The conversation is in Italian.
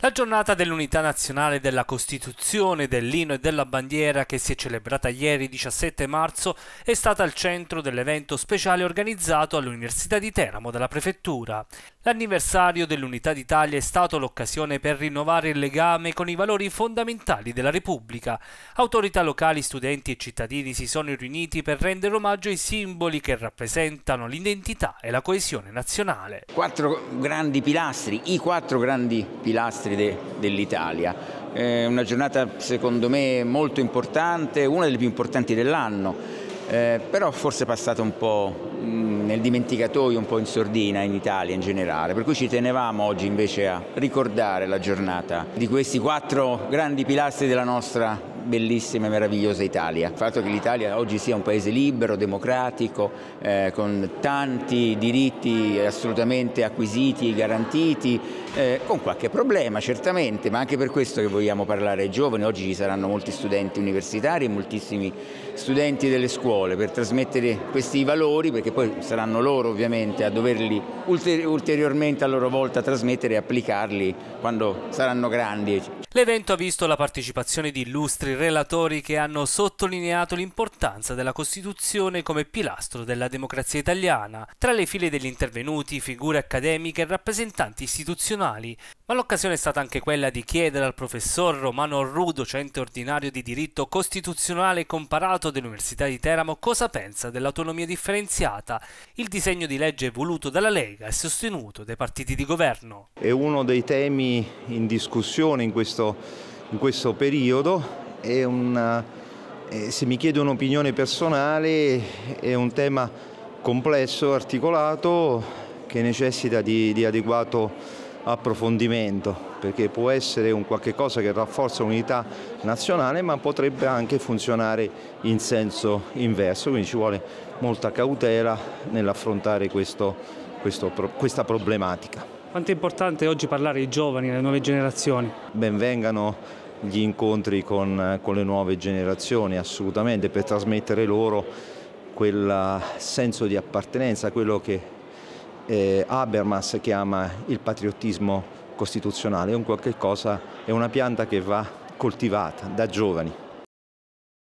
La giornata dell'Unità Nazionale, della Costituzione, dell'Inno e della Bandiera, che si è celebrata ieri 17 marzo, è stata al centro dell'evento speciale organizzato all'Università di Teramo dalla Prefettura. L'anniversario dell'Unità d'Italia è stato l'occasione per rinnovare il legame con i valori fondamentali della Repubblica. Autorità locali, studenti e cittadini si sono riuniti per rendere omaggio ai simboli che rappresentano l'identità e la coesione nazionale. I quattro grandi pilastri dell'Italia. Una giornata secondo me molto importante, una delle più importanti dell'anno, però forse passata un po' nel dimenticatoio, un po' in sordina in Italia in generale, per cui ci tenevamo oggi invece a ricordare la giornata di questi quattro grandi pilastri della nostra bellissima e meravigliosa Italia. Il fatto che l'Italia oggi sia un paese libero, democratico, con tanti diritti assolutamente acquisiti, garantiti, con qualche problema certamente, ma anche per questo che vogliamo parlare ai giovani. Oggi ci saranno molti studenti universitari e moltissimi studenti delle scuole per trasmettere questi valori, perché poi saranno loro ovviamente a doverli ulteriormente a loro volta trasmettere e applicarli quando saranno grandi. L'evento ha visto la partecipazione di illustri relatori che hanno sottolineato l'importanza della Costituzione come pilastro della democrazia italiana. Tra le file degli intervenuti figure accademiche e rappresentanti istituzionali, ma l'occasione è stata anche quella di chiedere al professor Romano Orru, docente ordinario di diritto costituzionale comparato dell'Università di Teramo, cosa pensa dell'autonomia differenziata, il disegno di legge voluto dalla Lega e sostenuto dai partiti di governo. È uno dei temi in discussione in questo periodo. Se mi chiede un'opinione personale, è un tema complesso, articolato, che necessita di adeguato approfondimento, perché può essere un qualche cosa che rafforza l'unità nazionale, ma potrebbe anche funzionare in senso inverso, quindi ci vuole molta cautela nell'affrontare questa problematica. Quanto è importante oggi parlare ai giovani, alle nuove generazioni? Ben vengano gli incontri con le nuove generazioni, assolutamente, per trasmettere loro quel senso di appartenenza, quello che Habermas chiama il patriottismo costituzionale. È una pianta che va coltivata da giovani.